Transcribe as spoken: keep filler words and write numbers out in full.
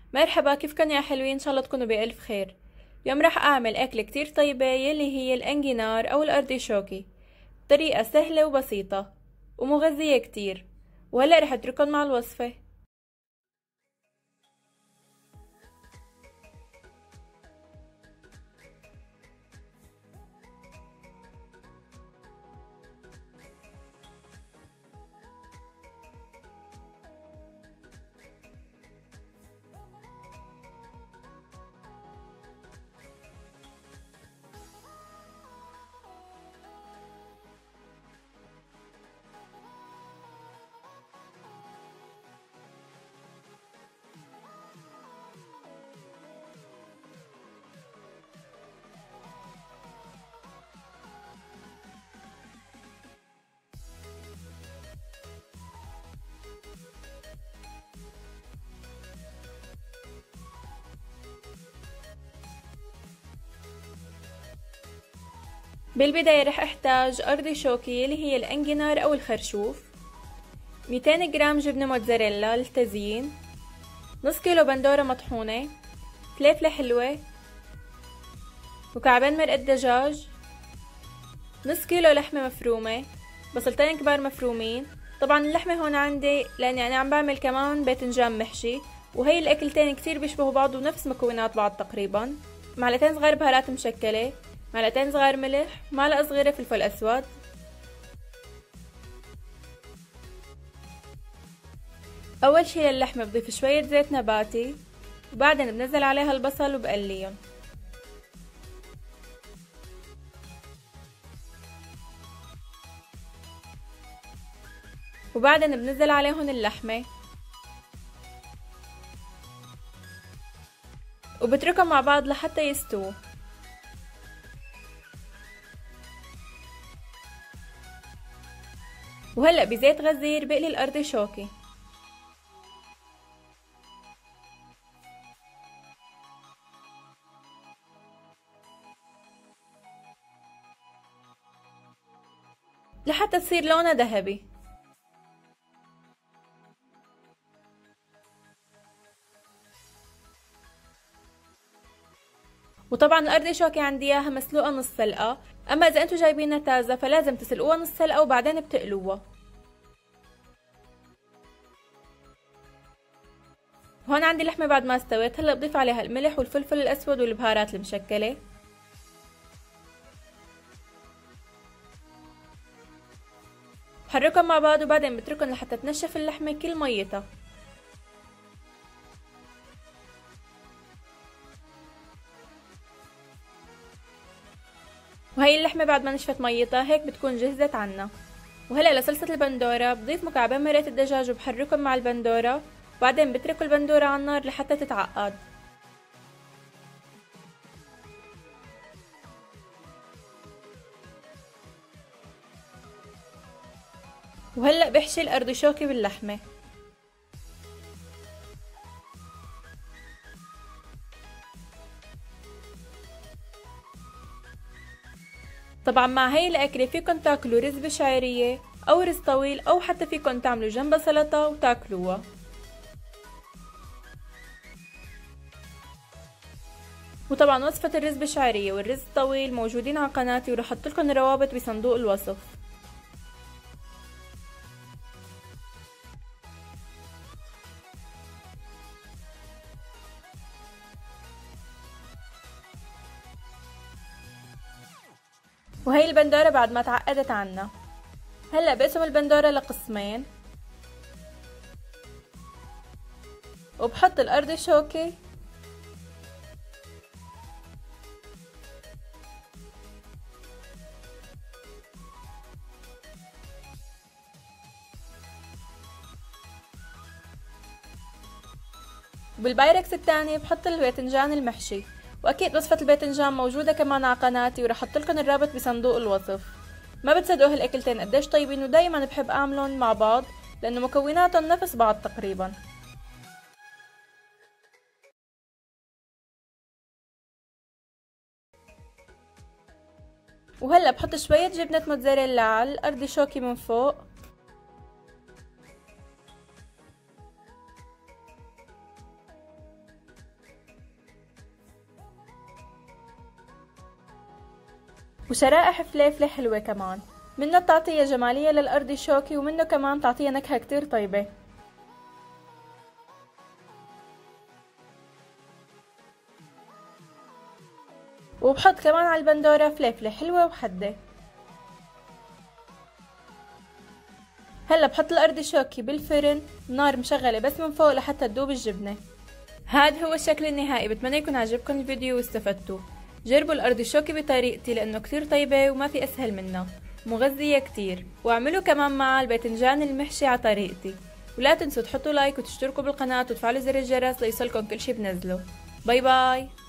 مرحبا، كيفكن يا حلوين؟ ان شاء الله تكونوا بألف خير. اليوم راح اعمل اكلة كتير طيبة يلي هي الانجينار او الارتيشوكي بطريقة سهلة وبسيطة ومغذية كتير. وهلا راح اترككن مع الوصفة. بالبداية رح احتاج ارتيشوكي اللي هي الانجينار او الخرشوف، ميتين جرام جبنة موتزاريلا للتزيين، نص كيلو بندورة مطحونة، فليفلة حلوة، مكعبين مرقة دجاج، نص كيلو لحمة مفرومة، بصلتين كبار مفرومين. طبعا اللحمة هون عندي لاني انا عم بعمل كمان باذنجان محشي، وهي الاكلتين كتير بيشبهوا بعض ونفس مكونات بعض تقريبا. معلقتين صغار بهارات مشكلة، معلقتين صغار ملح، معلقة صغيرة فلفل اسود. اول شي للحمة بضيف شوية زيت نباتي، وبعدين بنزل عليها البصل وبقليهم، وبعدين بنزل عليهم اللحمة وبتركهم مع بعض لحتى يستووا. وهلأ بزيت غزير بقلي الارتيشوكي، لحتى تصير لونها ذهبي. وطبعا الارتيشوكي عندي اياها مسلوقة نص سلقة، اما اذا انتو جايبينها تازة فلازم تسلقوها نص سلقة وبعدين بتقلوها. هون عندي اللحمة بعد ما استوت، هلا بضيف عليها الملح والفلفل الاسود والبهارات المشكلة، بحركهم مع بعض وبعدين بتركهم لحتى تنشف اللحمة كل ميتها. وهي اللحمة بعد ما نشفت ميتها هيك بتكون جهزت عنا. وهلا لصلصة البندورة بضيف مكعبين مرقة الدجاج وبحركهم مع البندورة، وبعدين بترك البندورة على النار لحتى تتعقد. وهلأ بحشي الارتيشوكي باللحمة. طبعا مع هاي الأكلة فيكن تاكلوا رز بشعرية أو رز طويل، أو حتى فيكن تعملوا جنبها سلطة وتاكلوها. وطبعا وصفة الرز بالشعرية والرز الطويل موجودين على قناتي، وراح احطلكن الروابط بصندوق الوصف. وهي البندورة بعد ما تعقدت عنا، هلأ بقسم البندورة لقسمين، وبحط الارتيشوكي وبالبايركس الثاني بحط الباذنجان المحشي. واكيد وصفة الباذنجان موجودة كمان على قناتي، وراح احطلكن الرابط بصندوق الوصف. ما بتصدقوا هالاكلتين قديش طيبين، ودايما بحب اعملهم مع بعض لانه مكوناتهم نفس بعض تقريبا. وهلا بحط شوية جبنة موتزاريلا على الارتيشوكي من فوق، وشرائح فليفلة حلوة كمان، منه بتعطيها جمالية للأرض الشوكي ومنه كمان بتعطيها نكهة كتير طيبة. وبحط كمان على البندورة فليفلة حلوة وحدة. هلا بحط الأرض الشوكي بالفرن، نار مشغلة بس من فوق لحتى تذوب الجبنة. هاد هو الشكل النهائي. بتمنى يكون عجبكم الفيديو واستفدتوا. جربوا الأرض الشوكي بطريقتي لأنه كتير طيبة وما في أسهل منها، مغذية كتير. واعملوا كمان معها الباذنجان المحشي على طريقتي. ولا تنسوا تحطوا لايك وتشتركوا بالقناة وتفعلوا زر الجرس ليوصلكم كل شي بنزله. باي باي.